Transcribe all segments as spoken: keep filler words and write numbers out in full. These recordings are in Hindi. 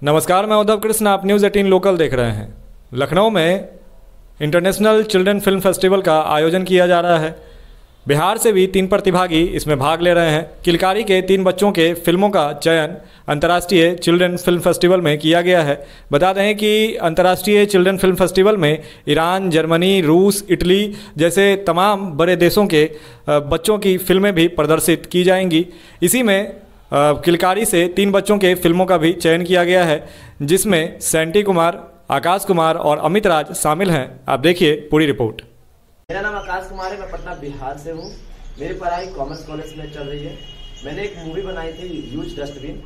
नमस्कार, मैं उद्धव कृष्ण, आप न्यूज़ एटीन लोकल देख रहे हैं। लखनऊ में इंटरनेशनल चिल्ड्रन फिल्म फेस्टिवल का आयोजन किया जा रहा है। बिहार से भी तीन प्रतिभागी इसमें भाग ले रहे हैं। किलकारी के तीन बच्चों के फिल्मों का चयन अंतर्राष्ट्रीय चिल्ड्रन फिल्म फेस्टिवल में किया गया है। बता दें कि अंतर्राष्ट्रीय चिल्ड्रन फिल्म फेस्टिवल में ईरान, जर्मनी, रूस, इटली जैसे तमाम बड़े देशों के बच्चों की फिल्में भी प्रदर्शित की जाएंगी। इसी में किलकारी से तीन बच्चों के फिल्मों का भी चयन किया गया है, जिसमें सैंटी कुमार, आकाश कुमार और अमित राज शामिल हैं। आप देखिए पूरी रिपोर्ट। मेरा नाम आकाश कुमार है, मैं पटना बिहार से हूँ। मेरी पढ़ाई कॉमर्स कॉलेज में चल रही है। मैंने एक मूवी बनाई थी यूज डस्टबिन,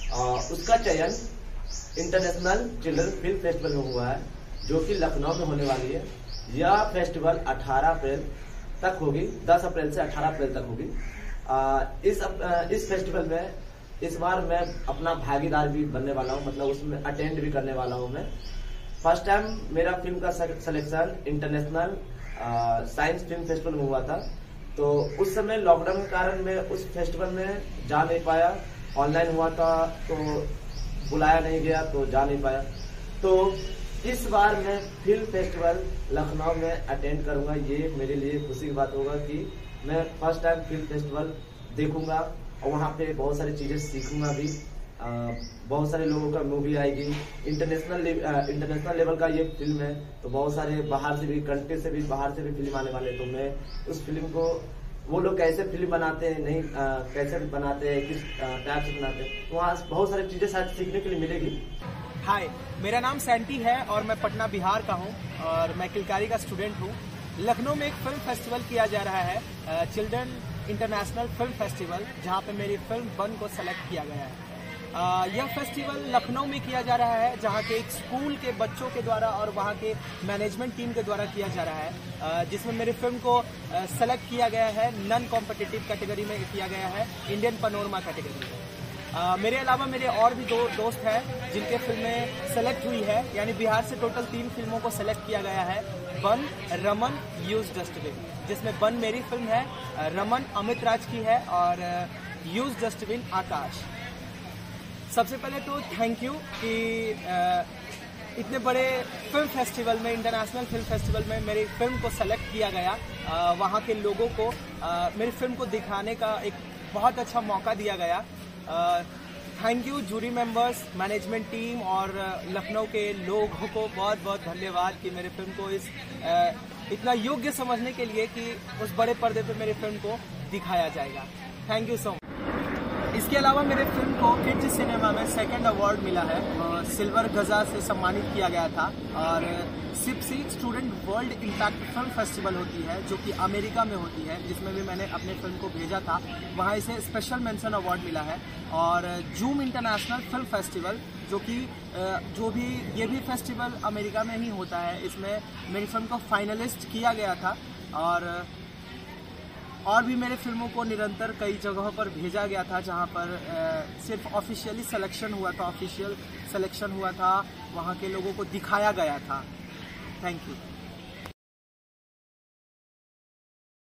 उसका चयन इंटरनेशनल चिल्ड्रन फिल्म फेस्टिवल में हुआ है, जो कि लखनऊ में होने वाली है। यह फेस्टिवल अठारह अप्रैल तक होगी, दस अप्रैल से अठारह अप्रैल तक होगी। आ, इस आ, इस फेस्टिवल में इस बार मैं अपना भागीदार भी बनने वाला हूँ, मतलब उसमें अटेंड भी करने वाला हूँ। मैं फर्स्ट टाइम मेरा फिल्म का selection international science film festival में हुआ था, तो उस समय लॉकडाउन के कारण मैं उस फेस्टिवल में जा नहीं पाया। ऑनलाइन हुआ था तो बुलाया नहीं गया, तो जा नहीं पाया। तो इस बार मैं फिल्म फेस्टिवल लखनऊ में अटेंड करूंगा। ये मेरे लिए खुशी की बात होगा कि मैं फर्स्ट टाइम फिल्म फेस्टिवल देखूंगा और वहाँ पे बहुत सारी चीजें सीखूंगा भी। आ, बहुत सारे लोगों का मूवी आएगी। इंटरनेशनल इंटरनेशनल लेवल का ये फिल्म है, तो बहुत सारे बाहर से भी, कंट्री से भी, बाहर से भी फिल्म आने वाले। तो मैं उस फिल्म को, वो लोग कैसे फिल्म बनाते हैं, नहीं आ, कैसे बनाते हैं, किस टाइप से बनाते हैं, तो वहाँ बहुत सारी चीजें शायद सीखने के लिए मिलेगी। हाय, मेरा नाम सैंटी है और मैं पटना बिहार का हूँ और मैं किलकारी का स्टूडेंट हूँ। लखनऊ में एक फिल्म फेस्टिवल किया जा रहा है, चिल्ड्रन इंटरनेशनल फिल्म फेस्टिवल, जहाँ पे मेरी फिल्म बन को सेलेक्ट किया गया है। Uh, यह फेस्टिवल लखनऊ में किया जा रहा है, जहाँ के एक स्कूल के बच्चों के द्वारा और वहाँ के मैनेजमेंट टीम के द्वारा किया जा रहा है, uh, जिसमें मेरी फिल्म को सेलेक्ट uh, किया गया है। नॉन कॉम्पिटिटिव कैटेगरी में किया गया है, इंडियन पैनोरमा कैटेगरी में। uh, मेरे अलावा मेरे और भी दो दोस्त हैं जिनके फिल्में सेलेक्ट हुई है, यानी बिहार से टोटल तीन फिल्मों को सेलेक्ट किया गया है। बन, रमन, यूज डस्टबिन, जिसमें बन मेरी फिल्म है, रमन अमित राज की है और यूज डस्टबिन आकाश। सबसे पहले तो थैंक यू कि इतने बड़े फिल्म फेस्टिवल में, इंटरनेशनल फिल्म फेस्टिवल में मेरी फिल्म को सेलेक्ट किया गया। वहाँ के लोगों को मेरी फिल्म को दिखाने का एक बहुत अच्छा मौका दिया गया। Thank you jury members, management team और लखनऊ के लोगों को बहुत बहुत धन्यवाद कि मेरे फिल्म को इस इतना योग्य समझने के लिए कि उस बड़े पर्दे पे मेरी फिल्म को दिखाया जाएगा। Thank you so much. इसके अलावा मेरे फिल्म को किड्स सिनेमा में सेकंड अवार्ड मिला है और सिल्वर गजा से सम्मानित किया गया था। और सिप्सी student world impact film festival होती है, जो कि अमेरिका में होती है, जिसमें भी मैंने अपने फिल्म को भेजा था, वहाँ इसे स्पेशल मेंशन अवार्ड मिला है। और जूम इंटरनेशनल फिल्म फेस्टिवल, जो कि जो भी ये भी फेस्टिवल अमेरिका में ही होता है, इसमें मेरी फिल्म को फाइनलिस्ट किया गया था। और और भी मेरे फिल्मों को निरंतर कई जगहों पर भेजा गया था, जहां पर आ, सिर्फ ऑफिशियली सिलेक्शन हुआ था, ऑफिशियल सिलेक्शन हुआ था, वहां के लोगों को दिखाया गया था। Thank you.